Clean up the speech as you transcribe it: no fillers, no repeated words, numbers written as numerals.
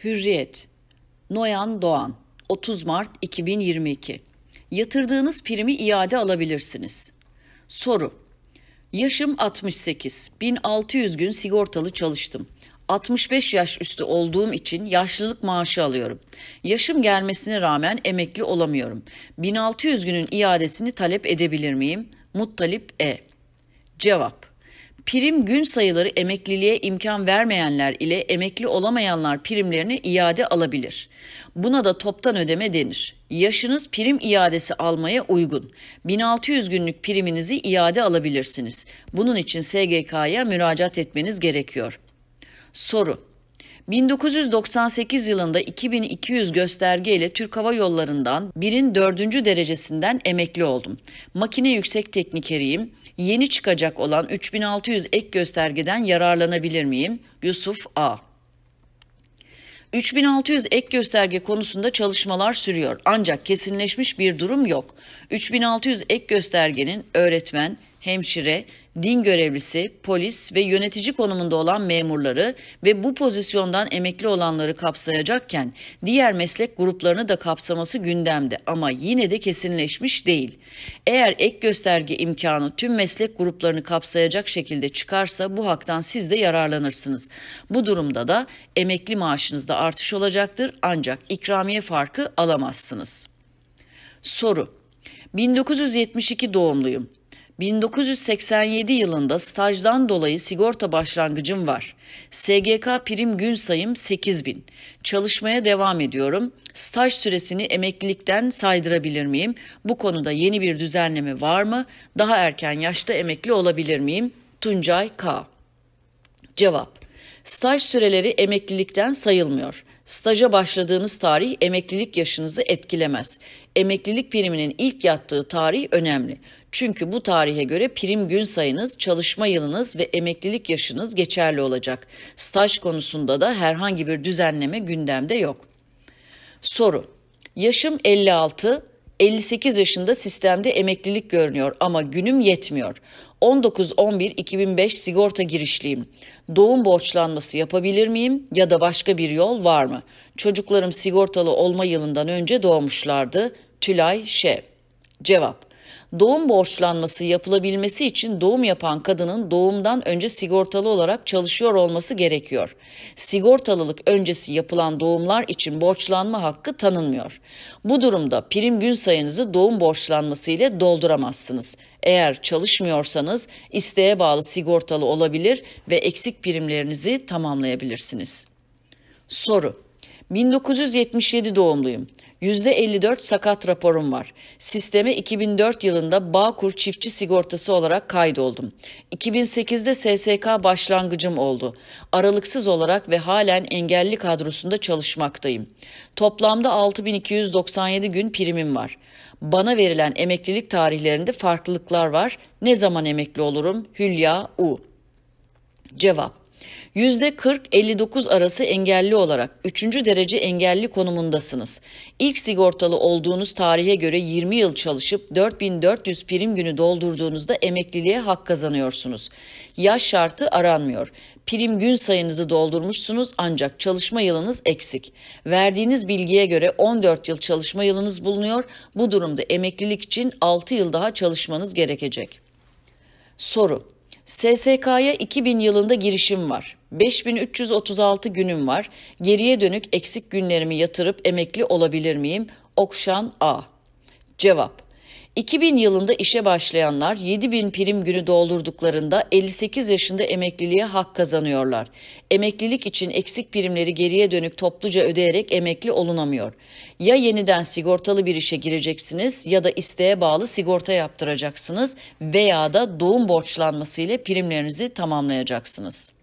Hürriyet. Noyan Doğan. 30 Mart 2022. Yatırdığınız primi iade alabilirsiniz. Soru. Yaşım 68. 1600 gün sigortalı çalıştım. 65 yaş üstü olduğum için yaşlılık maaşı alıyorum. Yaşım gelmesine rağmen emekli olamıyorum. 1600 günün iadesini talep edebilir miyim? Muttalip E. Cevap. Prim gün sayıları emekliliğe imkan vermeyenler ile emekli olamayanlar primlerini iade alabilir. Buna da toptan ödeme denir. Yaşınız prim iadesi almaya uygun. 1600 günlük priminizi iade alabilirsiniz. Bunun için SGK'ya müracaat etmeniz gerekiyor. Soru. 1998 yılında 2200 gösterge ile Türk Hava Yolları'ndan birin 4. derecesinden emekli oldum. Makine yüksek teknikeriyim. Yeni çıkacak olan 3600 ek göstergeden yararlanabilir miyim? Yusuf A. 3600 ek gösterge konusunda çalışmalar sürüyor ancak kesinleşmiş bir durum yok. 3600 ek göstergenin öğretmen, hemşire, din görevlisi, polis ve yönetici konumunda olan memurları ve bu pozisyondan emekli olanları kapsayacakken diğer meslek gruplarını da kapsaması gündemde ama yine de kesinleşmiş değil. Eğer ek gösterge imkanı tüm meslek gruplarını kapsayacak şekilde çıkarsa bu haktan siz de yararlanırsınız. Bu durumda da emekli maaşınızda artış olacaktır ancak ikramiye farkı alamazsınız. Soru. 1972 doğumluyum. 1987 yılında stajdan dolayı sigorta başlangıcım var. SGK prim gün sayım 8000. Çalışmaya devam ediyorum. Staj süresini emeklilikten saydırabilir miyim? Bu konuda yeni bir düzenleme var mı? Daha erken yaşta emekli olabilir miyim? Tuncay K. Cevap. Staj süreleri emeklilikten sayılmıyor. Staja başladığınız tarih emeklilik yaşınızı etkilemez. Emeklilik priminin ilk yattığı tarih önemli. Çünkü bu tarihe göre prim gün sayınız, çalışma yılınız ve emeklilik yaşınız geçerli olacak. Staj konusunda da herhangi bir düzenleme gündemde yok. Soru. Yaşım 56, 58 yaşında sistemde emeklilik görünüyor ama günüm yetmiyor. 19-11-2005 sigorta girişliyim. Doğum borçlanması yapabilir miyim ya da başka bir yol var mı? Çocuklarım sigortalı olma yılından önce doğmuşlardı. Tülay Ş. Cevap. Doğum borçlanması yapılabilmesi için doğum yapan kadının doğumdan önce sigortalı olarak çalışıyor olması gerekiyor. Sigortalılık öncesi yapılan doğumlar için borçlanma hakkı tanınmıyor. Bu durumda prim gün sayınızı doğum borçlanması ile dolduramazsınız. Eğer çalışmıyorsanız isteğe bağlı sigortalı olabilir ve eksik primlerinizi tamamlayabilirsiniz. Soru. 1977 doğumluyum. %54 sakat raporum var. Sisteme 2004 yılında Bağkur çiftçi sigortası olarak kaydoldum. 2008'de SSK başlangıcım oldu. Aralıksız olarak ve halen engelli kadrosunda çalışmaktayım. Toplamda 6297 gün primim var. Bana verilen emeklilik tarihlerinde farklılıklar var. Ne zaman emekli olurum? Hülya U. Cevap. %40-59 arası engelli olarak 3. derece engelli konumundasınız. İlk sigortalı olduğunuz tarihe göre 20 yıl çalışıp 4400 prim günü doldurduğunuzda emekliliğe hak kazanıyorsunuz. Yaş şartı aranmıyor. Prim gün sayınızı doldurmuşsunuz ancak çalışma yılınız eksik. Verdiğiniz bilgiye göre 14 yıl çalışma yılınız bulunuyor. Bu durumda emeklilik için 6 yıl daha çalışmanız gerekecek. Soru. SSK'ya 2000 yılında girişim var. 5336 günüm var. Geriye dönük eksik günlerimi yatırıp emekli olabilir miyim? Okşan A. Cevap. 2000 yılında işe başlayanlar 7000 prim günü doldurduklarında 58 yaşında emekliliğe hak kazanıyorlar. Emeklilik için eksik primleri geriye dönük topluca ödeyerek emekli olunamıyor. Ya yeniden sigortalı bir işe gireceksiniz ya da isteğe bağlı sigorta yaptıracaksınız veya da doğum borçlanması ile primlerinizi tamamlayacaksınız.